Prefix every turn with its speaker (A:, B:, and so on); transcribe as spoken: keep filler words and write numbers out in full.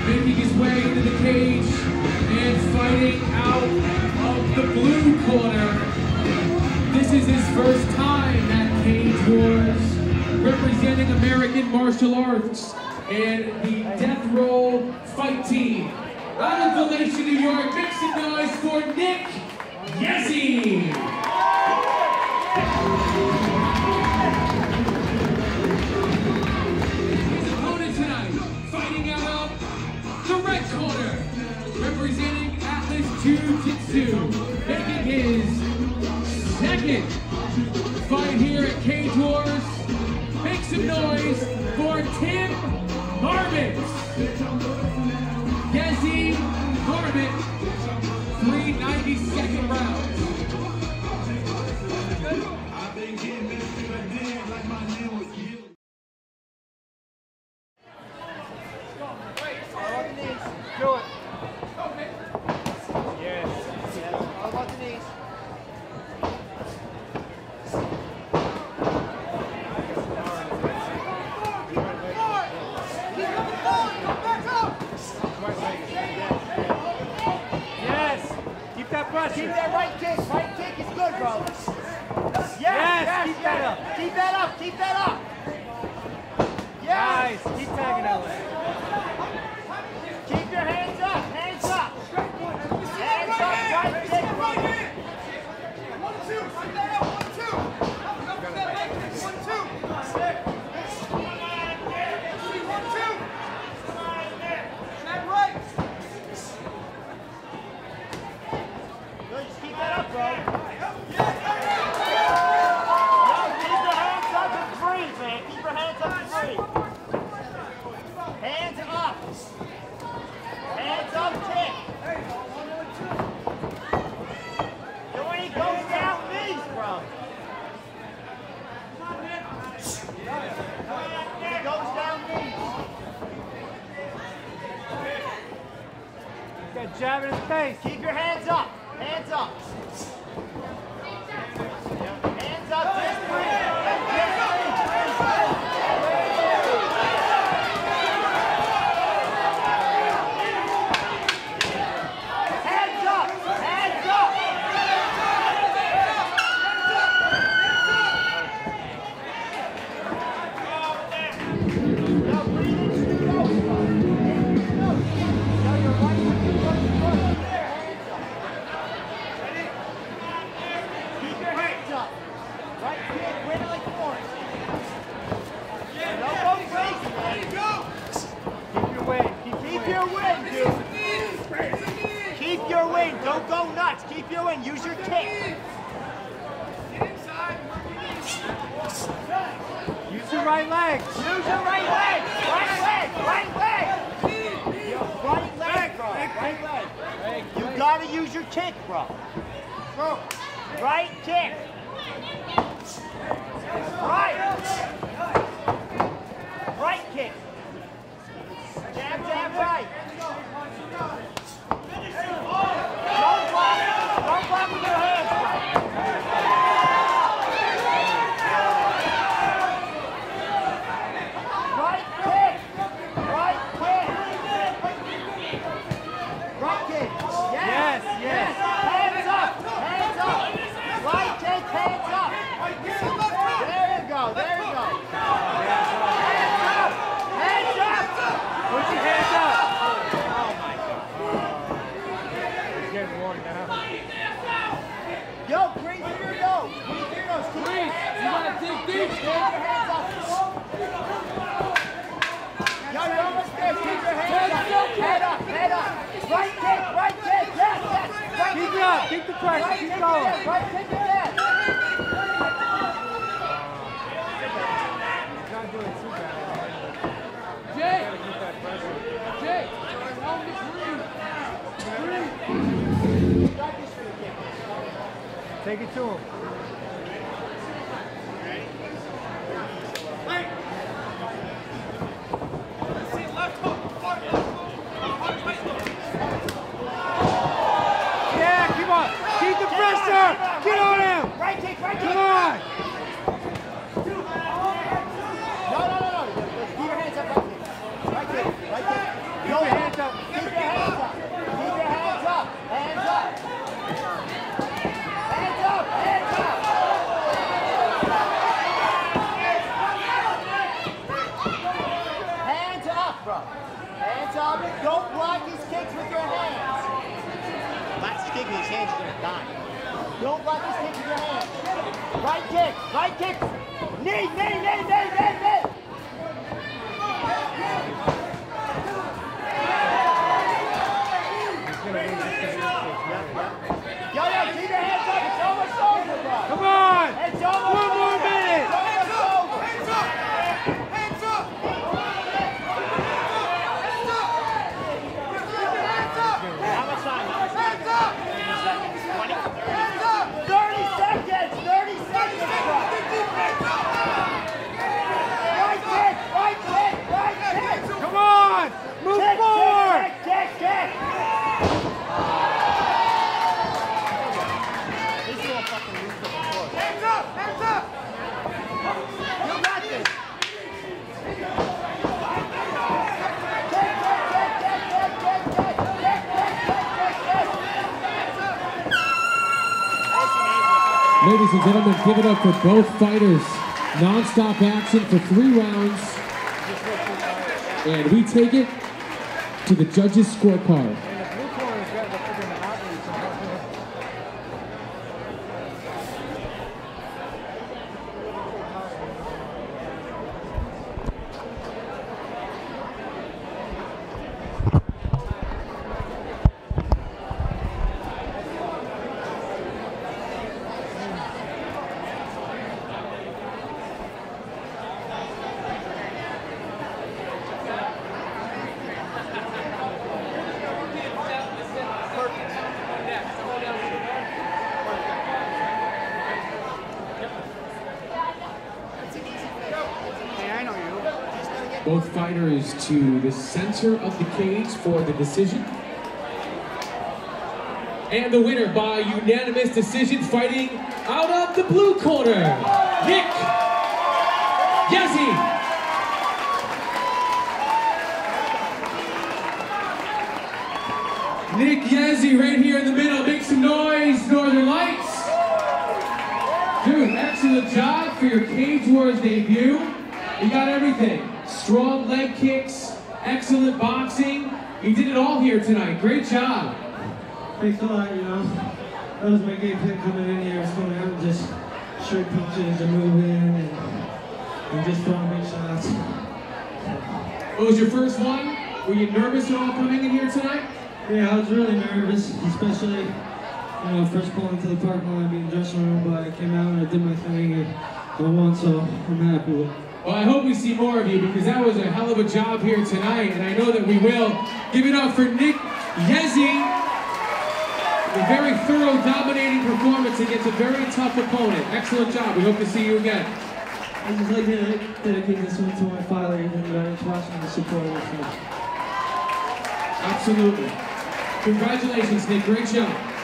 A: making his way into the cage and fighting out of the blue corner. This is his first time at Cage Wars, representing American Martial Arts and the Death Roll Fight Team. Out of Galatian, New York, make some noise for Nick Yesi. His opponent tonight, fighting out of the red corner, representing Atlas Jiu-Jitsu, making his second fight here at Cage Wars. Make some noise for Tim Marmot. Yesi Marmot, three ninety-second rounds.
B: Do it. Yes. All about the knees. Yes. Keep that pressure.
C: Keep that right kick. Right kick is good, bro. Yes.
B: Yes.
C: Yes.
B: Keep
C: yes.
B: that up.
C: Keep that up. Keep that up. Yes.
B: Nice. Keep tagging that way.
C: Keep your hands up. Hands up. Hands up. Right kick, bro. One, two. Sit that up. One, two. Up that leg kick. One, two. One, two. That right. Good. Just keep that up, bro. Yo, keep your hands up and breathe, man. Keep your hands up and breathe. Hands up. Hands up, kick. And when he goes down, knees, bro. When he goes down, knees.
B: Got jab in his face.
C: Keep your hands up. Hands up. Hands up. Just breathe. Hands up. Hands up. Now breathe into the nose. Now you're right with your front foot. Hands up. Keep your hands up. Right kick, win like force. Don't go crazy, man.
B: Keep your weight. Keep,
C: Keep your win, dude. Keep your win. Don't go nuts. Keep your win. Use your kick.
B: Use your right leg.
C: Use your right leg. Right leg. Right leg. Your right leg, bro. Right leg. You gotta use your kick, bro. Right kick. Right. Right kick. Jab, jab, right. Don't block. Don't block with your hands, bro. Right kick. Right kick. Right kick. Yes.
B: Yes, yes.
C: Hands up. Hands up. Right kick. Hands up. There you go. There you go. Hands up. Hands up.
B: Put your hands up. Oh my God. He's getting worn down.
C: Yo, breathe through your nose. Breathe through your nose. Keep your
A: Breathe.
C: hands
A: You
C: up.
A: gotta dig deep.
C: Keep your hands up. Yo, you're almost there. Keep your hands up. Head up. Head up. Right kick. Right kick. Yes, yes. Right
B: Keep
C: kick
B: it up.
C: again.
B: Keep the pressure.
C: Right
B: Keep
C: kick
B: going.
C: again. Right kick again.
B: He's not doing too bad.
A: Jay,
B: Gotta keep that pressure.
A: Jay, tell him to breathe. Breathe.
B: Take it to him. Yeah, keep on. Keep the pressure. Get on him.
C: Right kick. Right kick.
B: Come on.
C: No, no, no, no. Keep your hands up. Right kick. Right kick. Right kick.
B: Keep your hands up.
C: Hands up. Don't block his kicks with your hands. Blocks his kick with his hands, you're gonna die. Don't block his kick with your hands. Right kick. Right kick. Knee, knee, knee, knee, knee, knee. Yo, yo, keep your hands up. It's almost over, bro.
B: Come on!
C: It's almost
B: One more
C: over.
B: minute.
C: It's almost over.
D: Hands up! Hands up! Hands up!
C: How much time?
D: Hands up!
C: twenty?
D: Hands up!
C: thirty seconds! thirty seconds, bro. Right kick! Right kick! Right kick!
B: Come on! Move
C: Kick,
B: forward!
C: kick, kick, kick, kick! This is all fucking loose on the floor.
D: Hands up! Hands up!
C: You got this! Kick, kick, kick, kick, kick, kick, kick, kick, kick, kick, kick.
A: Ladies and gentlemen, give it up for both fighters. Non-stop action for three rounds. And we take it to the judges' scorecard.
B: And the blue corner's got the freaking athletes.
A: Both fighters to the center of the cage for the decision. And the winner by unanimous decision, fighting out of the blue corner, Nick Yazzie. Nick Yazzie right here in the middle. Make some noise, Northern Lights. Dude, excellent job for your Cage Wars debut. You got everything. Strong leg kicks, excellent boxing. You did it all here tonight. Great job.
E: Thanks a lot, you know. That was my game plan coming in here. I was going out and just straight punches and moving and, and just throwing big shots.
A: What was your first one? Were you nervous at all coming in here tonight?
E: Yeah, I was really nervous, especially, you know, first pulling into the parking lot, being in the dressing room, but I came out and I did my thing and I won, so I'm happy with it.
A: Well, I hope we see more of you because that was a hell of a job here tonight, and I know that we will. Give it up for Nick Yazzie. A very thorough, dominating performance against a very tough opponent. Excellent job. We hope to see you again.
E: I just like to dedicate this one to my father and everybody that's watching and supporting us.
A: Absolutely. Congratulations, Nick. Great job.